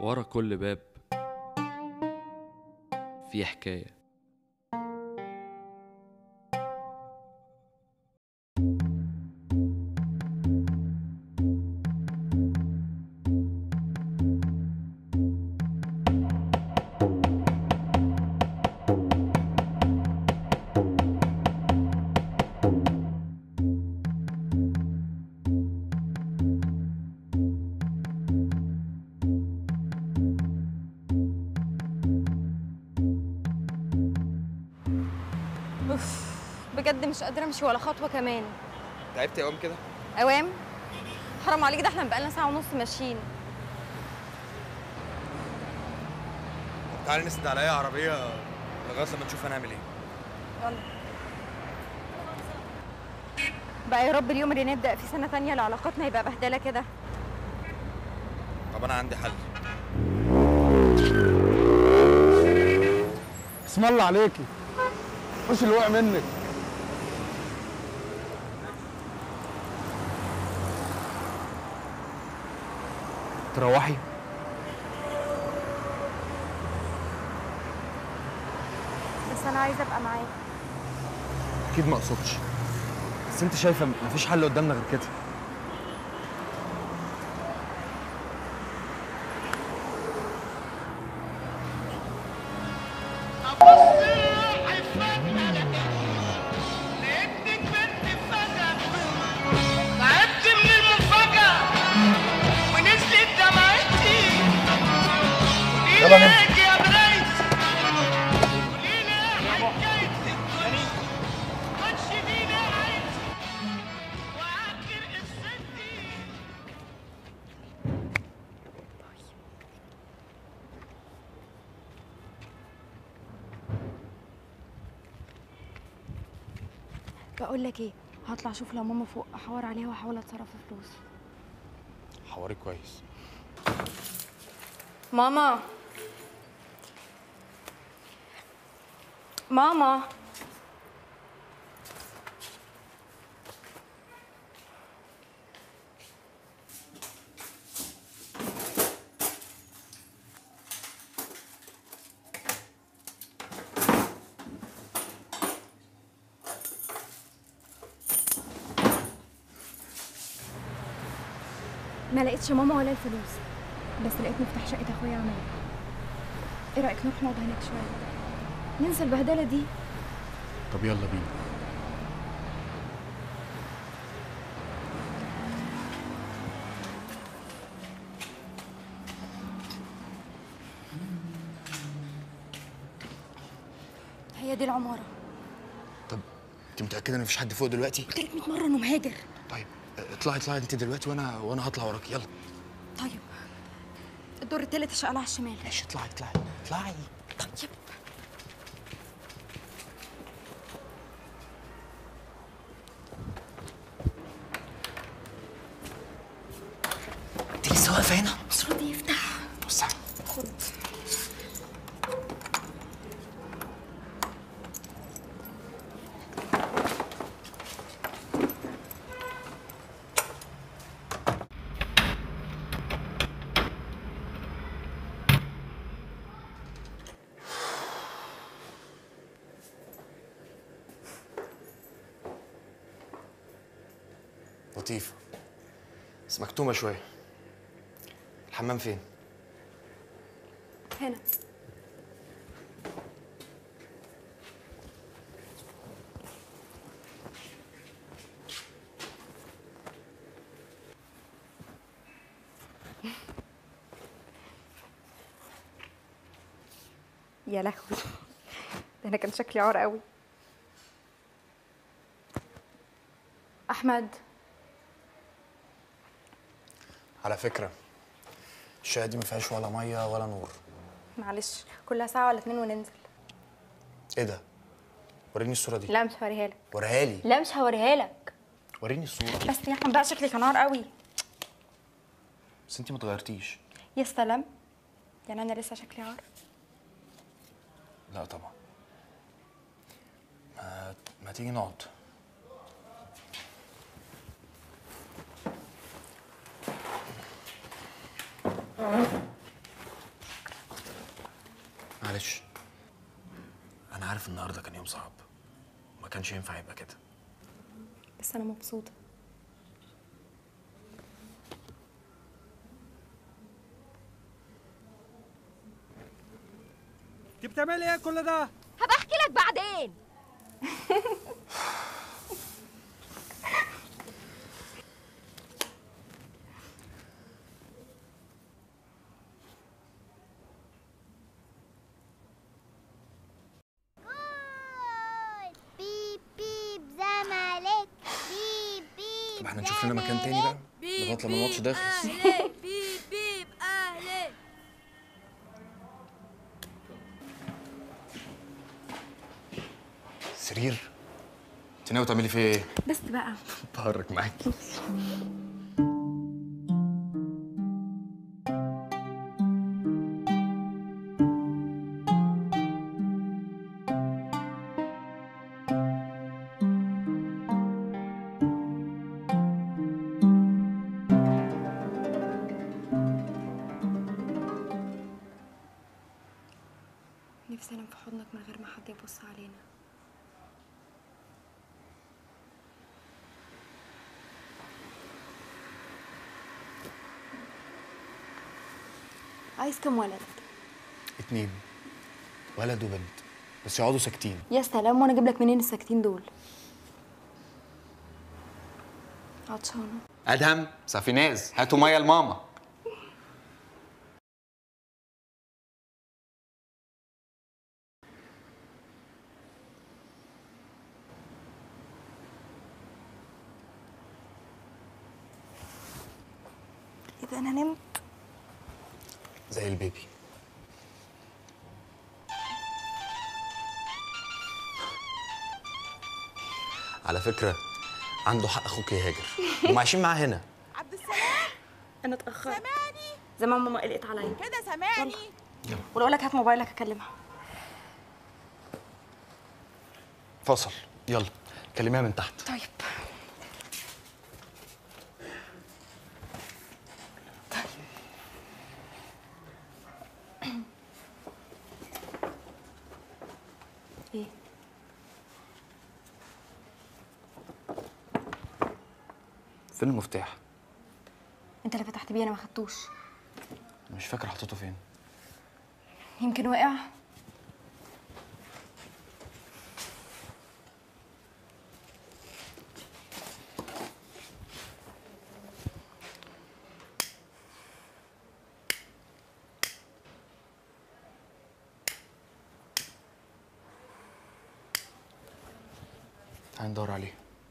ورا كل باب في حكاية. اوف، بجد مش قادره امشي ولا خطوه كمان. تعبتي قوام كده؟ اوام؟ حرام عليك، ده احنا بقالنا ساعه ونص ماشيين. طب تعالي نسند على اي عربيه لغايه لما نشوف هنعمل ايه. يلا بقى، يا رب اليوم اللي نبدا في سنه تانية لعلاقتنا يبقى بهدله كده. طب انا عندي حل. اسم الله عليكي، وش اللي وقع منك؟ تروحي؟ بس انا عايزه ابقى معاك. اكيد ما اقصدش، بس انت شايفه مفيش حل قدامنا غير كده. يلا نمشي. بقول لك ايه، هطلع اشوف لو ماما فوق، احور عليها واحاول اتصرف في فلوس. حواري كويس. ماما ماما ما لقيتش ماما ولا الفلوس، بس لقيت مفتاح شقة اخويا عملها. ايه رأيك نروح نقعد هناك شوية ننسى البهدلة دي؟ طب يلا بينا. هي دي العمارة. طب انت متاكده ان مفيش حد فوق دلوقتي؟ قلت لك 100 مرة انه مهاجر. طيب اطلعي انت دلوقتي وانا هطلع وراكي. يلا. طيب الدور التالت الشقة على الشمال. ماشي، اطلعي. طيب انت لسه واقفه هنا؟ مش راضي يفتح. وسع. خد. لطيفه بس مكتومه شويه. الحمام فين؟ هنا. يا لهوي، ده انا كان شكلي عار قوي. احمد، على فكره الشقه دي ما فيهاش ولا ميه ولا نور. معلش كلها ساعة ولا 2 وننزل. ايه ده؟ وريني الصوره دي. لا مش هوريها لك. وريها لي. لا مش هوريها لك. وريني الصوره. بس يا احمد بقى شكلي كان عار قوي. بس انت ما اتغيرتيش. يا سلام، يعني انا لسه شكلي عار؟ لا طبعا. ما تيجي نقعد. معلش، انا عارف النهارده كان يوم صعب، ما كانش ينفع يبقى كده. بس انا مبسوطه. انت بتعملي ايه كل ده؟ هبقى احكي لك بعدين. بيب بيب زمالك، بيب بيب. طب احنا نشوف لنا مكان تاني بقى لغايه لما الماتش ده يخلص. بيب بيب اهلي. سرير، انت ناوي تعملي فيا ايه؟ بس بقى بهرج معاكي. نفسي انام في حضنك من غير ما حد يبص علينا. عايز كم ولد؟ 2، ولد وبنت، بس يقعدوا ساكتين. يا سلام، وانا اجيب لك منين الساكتين دول؟ عطشانه. ادهم سفيناز هاتوا ميه لماما. اذا انا نمت زي البيبي. على فكره عنده حق اخوك يهاجر، هم عايشين معاه هنا. عبد السلام انا اتاخرت. سامعني زي ما ماما قلقت عليا كده، سامعني. يلا ولو لك هات موبايلك اكلمها. فاصل، يلا كلميها من تحت. طيب. ايه؟ فين المفتاح؟ انت اللي فتحت بيه، انا ما خدتوش. مش فاكر حطيته فين. يمكن وقع. تعالي ندور عليه.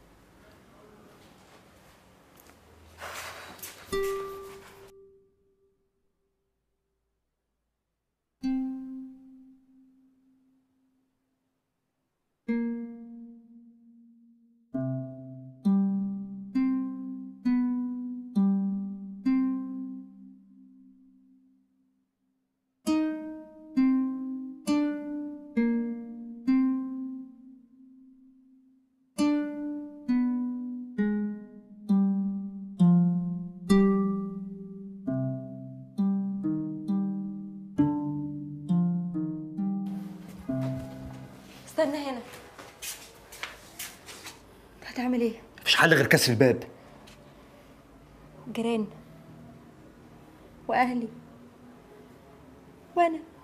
استنى هنا. هتعمل ايه؟ مفيش حل غير كسر الباب. جيران واهلي وانا